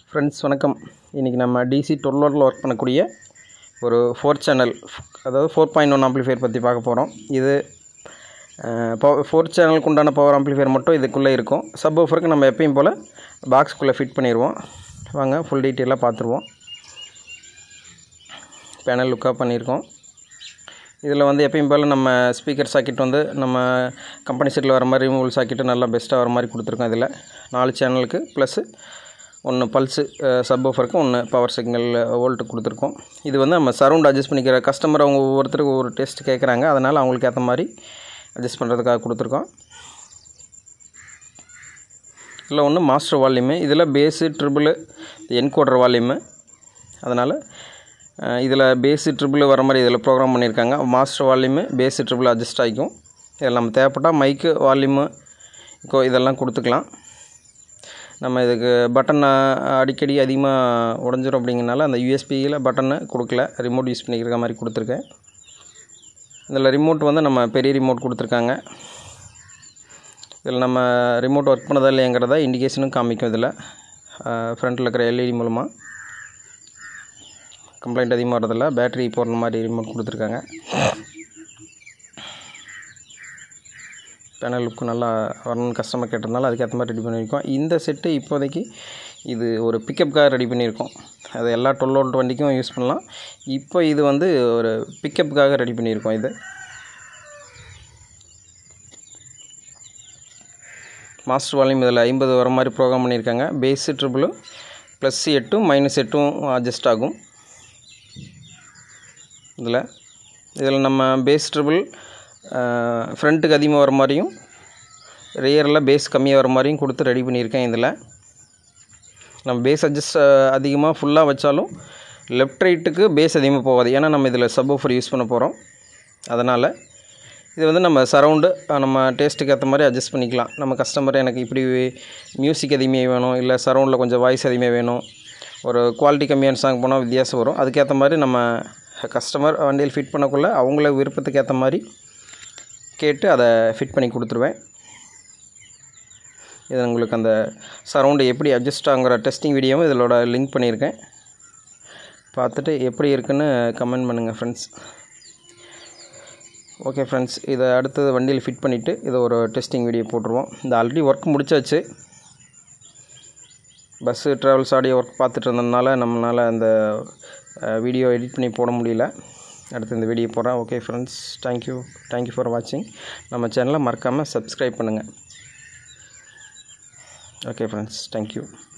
Friends வணக்கம். இன்றைக்கி நம்ம DC 12 ஒர்க் பண்ணக்கூடிய ஒரு 4 சேனல், அதாவது 4.1 ஆம்ப்ளிஃபையர் பற்றி பார்க்க போகிறோம். இது 4 சேனலுக்கு உண்டான பவர் ஆம்ப்ளிஃபையர் மட்டும் இதுக்குள்ளே இருக்கும். சப் வூஃபருக்கு நம்ம எப்பயும் போல் பாக்ஸுக்குள்ளே ஃபிட் பண்ணிடுவோம். வாங்க ஃபுல் டீட்டெயிலாக பார்த்துருவோம். பேனல் லுக்காக பண்ணியிருக்கோம். இதில் வந்து எப்பயும் போல் நம்ம ஸ்பீக்கர் சாக்கெட் வந்து நம்ம கம்பெனி செட்டில் வர மாதிரி ரிமூவல் சாக்கெட்டு நல்லா பெஸ்ட்டாக வர மாதிரி கொடுத்துருக்கோம். இதில் 4 சேனலுக்கு ப்ளஸ்ஸு 1 பல்ஸு சப் வூஃபருக்கு 1 பவர் சிக்னல் வோல்ட்டு கொடுத்துருக்கோம். இது வந்து நம்ம சரவுண்ட் அட்ஜஸ்ட் பண்ணிக்கிற கஸ்டமர் அவங்க ஒவ்வொருத்தருக்கு ஒவ்வொரு டெஸ்ட் கேட்குறாங்க. அதனால் அவங்களுக்கு ஏற்ற மாதிரி அட்ஜஸ்ட் பண்ணுறதுக்காக கொடுத்துருக்கோம். இதில் ஒன்று மாஸ்டர் வால்யூமு, இதில் பேஸு ட்ரிபிள் என்கோடர் வால்யூமு. அதனால் இதில் பேஸு ட்ரிபிள் வர மாதிரி இதில் ப்ரோக்ராம் பண்ணியிருக்காங்க. Master volume bass treble adjust ஆகிக்கும். இதில் நம்ம தேவைப்பட்டால் மைக்கு வால்யூமு இதெல்லாம் கொடுத்துக்கலாம். நம்ம இதுக்கு பட்டன் அடிக்கடி அதிகமாக உடஞ்சிரும் அப்படிங்கிறனால அந்த யூஎஸ்பியில் பட்டனை கொடுக்கல, ரிமோட் யூஸ் பண்ணிக்கிற மாதிரி கொடுத்துருக்கேன். இதில் ரிமோட் வந்து நம்ம பெரிய ரிமோட் கொடுத்துருக்காங்க. இதில் நம்ம ரிமோட் ஒர்க் பண்ணதா இல்லைங்கிறத இண்டிகேஷனும் காமிக்கும். இதில் ஃப்ரண்ட்டில் இருக்கிற எல்இடி மூலமாக கம்ப்ளைண்ட் அதிகமாக வரதில்லை. பேட்டரி போடுற மாதிரி ரிமோட் கொடுத்துருக்காங்க. பேனல் லுக்கு நல்லா வரணும்னு கஸ்டமர் கேட்டதுனால அதுக்கேற்ற மாதிரி ரெடி பண்ணியிருக்கோம். இந்த செட்டு இப்போதைக்கு இது ஒரு பிக்கப்புக்காக ரெடி பண்ணியிருக்கோம். அது எல்லா 12 வோல்ட் வண்டிக்கும் யூஸ் பண்ணலாம். இப்போ இது வந்து ஒரு பிக்கப்புக்காக ரெடி பண்ணியிருக்கோம். இது மாஸ்டர் வால்யூம் இதில் 50 வர மாதிரி ப்ரோக்ராம் பண்ணியிருக்காங்க. Bass treble plus 8 minus 8 adjust ஆகும். இதில் நம்ம பேஸ் ட்ரிபிள் ஃப்ரண்ட்டுக்கு அதிகமாக வர மாதிரியும் ரியரில் பேஸ் கம்மியாக வர மாதிரியும் கொடுத்து ரெடி பண்ணியிருக்கேன். இதில் நம்ம பேஸ் அட்ஜஸ்ட் அதிகமாக ஃபுல்லாக வச்சாலும் லெஃப்ட் ரைட்டுக்கு பேஸ் அதிகமாக போகாது. ஏன்னா நம்ம இதில் சப் வூஃபர் யூஸ் பண்ண போகிறோம். அதனால் இது வந்து நம்ம சரவுண்டு நம்ம டேஸ்ட்டுக்கு ஏற்ற மாதிரி அட்ஜஸ்ட் பண்ணிக்கலாம். நம்ம கஸ்டமர் எனக்கு இப்படி மியூசிக் அதிகமாக வேணும், இல்லை சரவுண்டில் கொஞ்சம் வாய்ஸ் அதிகமாக வேணும், ஒரு குவாலிட்டி கம்மியான சாங் போனால் வித்தியாசம் வரும். அதுக்கேற்ற மாதிரி நம்ம கஸ்டமர் வண்டியில் ஃபிட் பண்ணக்குள்ளே அவங்கள விருப்பத்துக்கு ஏற்ற மாதிரி கேட்டு அதை ஃபிட் பண்ணி கொடுத்துருவேன். இது உங்களுக்கு அந்த சரவுண்டு எப்படி அட்ஜஸ்ட் ஆகுங்கிற டெஸ்டிங் வீடியோவும் இதோட லிங்க் பண்ணியிருக்கேன். பார்த்துட்டு எப்படி இருக்குன்னு கமெண்ட் பண்ணுங்கள் ஃப்ரெண்ட்ஸ். ஓகே ஃப்ரெண்ட்ஸ், இதை அடுத்தது வண்டியில் ஃபிட் பண்ணிவிட்டு இதை ஒரு டெஸ்டிங் வீடியோ போட்டுருவோம். இந்த ஆல்ரெடி ஒர்க் முடிச்சாச்சு. பஸ்ஸு ட்ராவல்ஸ் ஆடியோ ஒர்க் பார்த்துட்டு இருந்ததுனால நம்மளால் அந்த வீடியோ எடிட் பண்ணி போட முடியல. அடுத்து இந்த வீடியோ போடுறேன். ஓகே ஃப்ரெண்ட்ஸ், தேங்க்யூ ஃபார் வாட்சிங். நம்ம சேனலை மறக்காமல் சப்ஸ்கிரைப் பண்ணுங்கள். Okay friends, thank you.